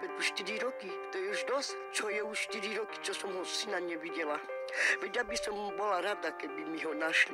opäť už 4 roky. To je už dosť, čo je už 4 roky, čo som ho syna nevidela. Veď aby som bola rada, keby mi ho našli.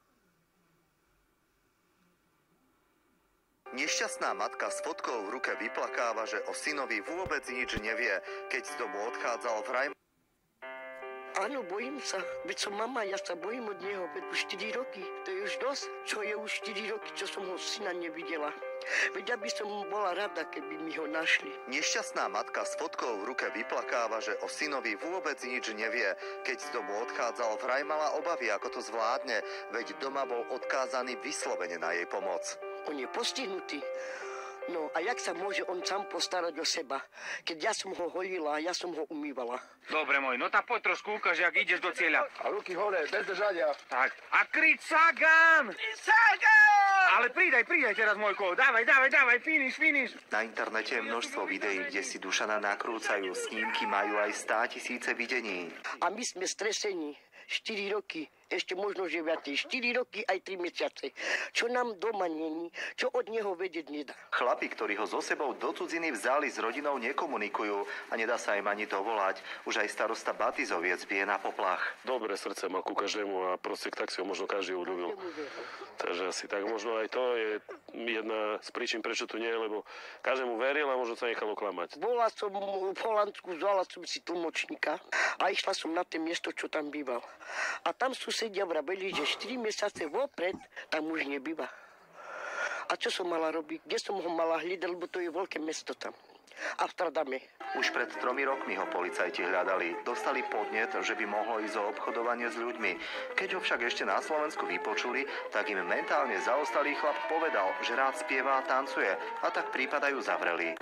Nešťastná matka s fotkou v ruke vyplakáva, že o synovi vôbec nič nevie, keď z domu odchádzal vraj. Áno, bojím sa. Veď som mama, ja sa bojím od neho. Veď už 4 roky. To je už dosť, čo je už 4 roky, čo som ho syna nevidela. Veď aby som bola rada, keby mi ho našli. Nešťastná matka s fotkou v ruke vyplakáva, že o synovi vôbec nič nevie, keď z domu odchádzal vraj mala obavy, ako to zvládne, veď doma bol odkázaný vyslovene na jej pomoc. On je postihnutý. No a jak sa môže on sám postarať o seba, keď ja som ho holila a ja som ho umývala? Dobre môj, no tak poď trošku ukáž, jak ideš do cieľa. A ruky hore, bez držania. Tak, a kryť Sagan! Sagan! Ale pridaj teraz, Mojko, dávaj, finish. Na internete je množstvo videí, kde si Dušana nakrúcajú, snímky majú aj 100 000 videní. A my sme stresení. 4 roky, ešte možno, že viacej. 4 roky aj 3 mesiace. Čo nám doma není, čo od neho vedieť nedá. Chlapi, ktorí ho so sebou do cudziny vzali, s rodinou nekomunikujú a nedá sa im ani dovolať. Už aj starosta Batizoviec bije na poplach. Dobré srdce má ku každému a proste tak si ho možno každý uľúbil. Takže asi tak možno aj to je jedna z príčin, prečo tu nie je, lebo každému veril a možno sa nechal oklamať. Bola som v Holandsku, zvala som si tlmočníka a išla som na to miesto, čo tam býval. A tam susedia vraveli, že 4 mesiace vopred tam už nebýva. A čo som mala robiť? Kde som ho mala hľadať, lebo to je veľké mesto tam. Amsterdame. Už pred 3 rokmi ho policajti hľadali. Dostali podnet, že by mohlo ísť o obchodovanie s ľuďmi. Keď ho však ešte na Slovensku vypočuli, tak im mentálne zaostalý chlap povedal, že rád spieva a tancuje. A tak prípad aj zavreli.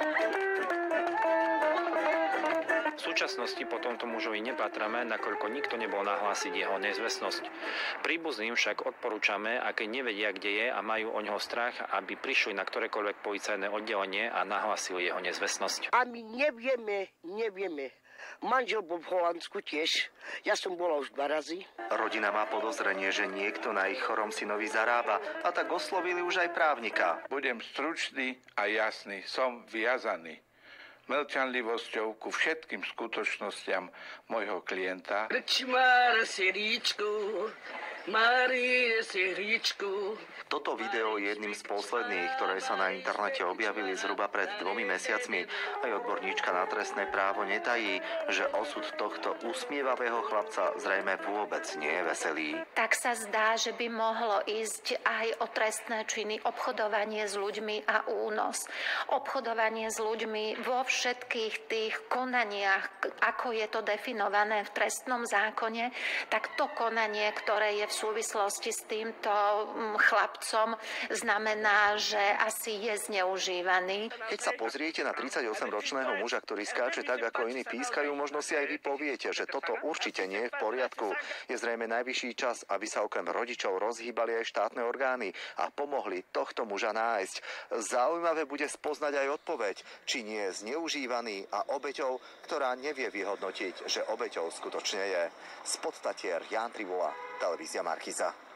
V súčasnosti po tomto mužovi nepatráme, nakoľko nikto nebol nahlásiť jeho nezvestnosť. Príbuzným však odporúčame, ak nevedia, kde je a majú o neho strach, aby prišli na ktorékoľvek policajné oddelenie a nahlásili jeho nezvestnosť. A my nevieme. Manžel bol v Holandsku tiež. Ja som bola už 2 razy. Rodina má podozrenie, že niekto na ich chorom synovi zarába a tak oslovili už aj právnika. Budem stručný a jasný. Som viazaný mlčanlivosťou ku všetkým skutočnostiam môjho klienta. Krčmár seríčku, Márie seríčku. Toto video je jedným z posledných, ktoré sa na internete objavili zhruba pred 2 mesiacmi. Aj odborníčka na trestné právo netají, že osud tohto usmievavého chlapca zrejme vôbec nie je veselý. Tak sa zdá, že by mohlo ísť aj o trestné činy, obchodovanie s ľuďmi a únos. Obchodovanie s ľuďmi vo všetkých tých konaniach, ako je to definované v trestnom zákone, tak to konanie, ktoré je v súvislosti s týmto chlapcom, znamená, že asi je zneužívaný. Keď sa pozriete na 38-ročného muža, ktorý skáče tak, ako iní pískajú, možno si aj vy poviete, že toto určite nie je v poriadku. Je zrejme najvyšší čas, aby sa okrem rodičov rozhýbali aj štátne orgány a pomohli tohto muža nájsť. Zaujímavé bude spoznať aj odpoveď, či nie je zneužívaný a obeťou, ktorá nevie vyhodnotiť, že obeťou skutočne je. Z Podstatier Ján Trivola, televízia Markíza.